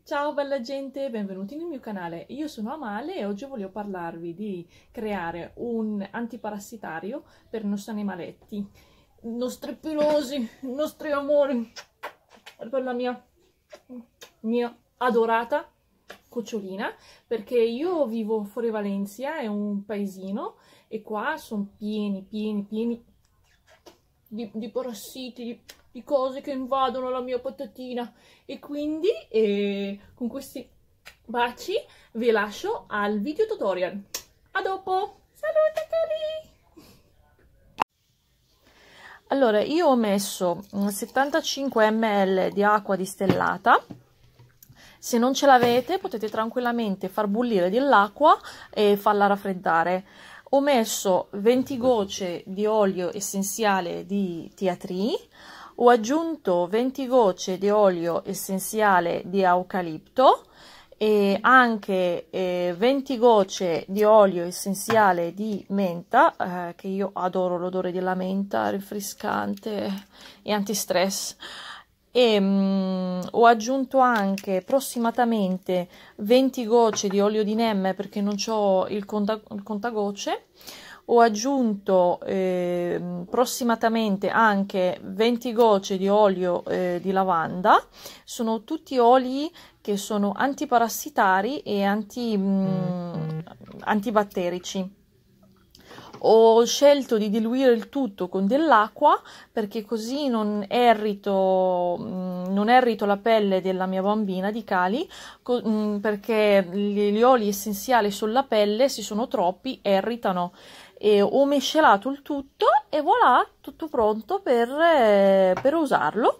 Ciao bella gente, benvenuti nel mio canale. Io sono Amale e oggi voglio parlarvi di creare un antiparassitario per i nostri animaletti, i nostri pelosi, i nostri amori, per la mia adorata cucciolina, perché io vivo fuori Valencia, è un paesino, e qua sono pieni di parassiti, di cose che invadono la mia patatina, e quindi con questi baci vi lascio al video tutorial. A dopo! Salute cari! Allora, io ho messo 75 ml di acqua distillata. Se non ce l'avete potete tranquillamente far bollire dell'acqua e farla raffreddare. Ho messo 20 gocce di olio essenziale di tea tree, ho aggiunto 20 gocce di olio essenziale di eucalipto e anche 20 gocce di olio essenziale di menta, che io adoro l'odore della menta, rinfrescante e antistress. E ho aggiunto anche approssimatamente 20 gocce di olio di neem perché non ho il contagocce. Ho aggiunto approssimatamente anche 20 gocce di olio di lavanda. Sono tutti oli che sono antiparassitari e antibatterici. Ho scelto di diluire il tutto con dell'acqua perché così non irrito la pelle della mia bambina di Cali, perché gli oli essenziali sulla pelle, se sono troppi, irritano. E ho miscelato il tutto e voilà, tutto pronto per usarlo.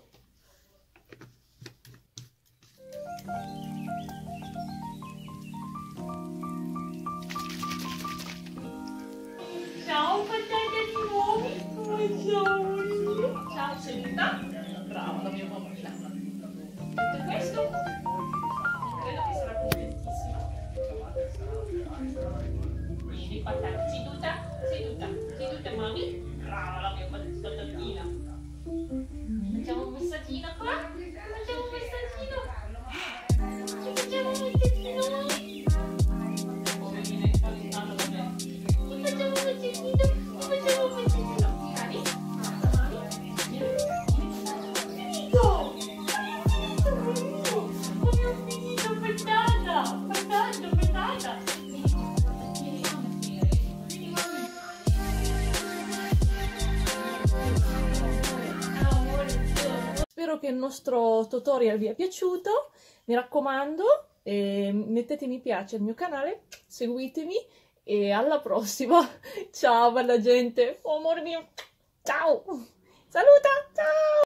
Ciao patate di nuovi, buongiorno. Ciao seduta. Brava la mia bambina. Tutto questo credo che sarà contentissima. Bene, patate, seduta mami. Brava la mia patatina. Facciamo un messaggino qua. Facciamo un messaggino. Facciamo un messaggino mami. Poverine, stanno da me. Facciamo un messaggino. Facciamo un messaggino. Cari. Finito. Abbiamo finito, patata. Spero che il nostro tutorial vi è piaciuto, mi raccomando, mettete mi piace al mio canale, seguitemi e alla prossima. Ciao bella gente, oh amore mio, ciao, saluta, ciao!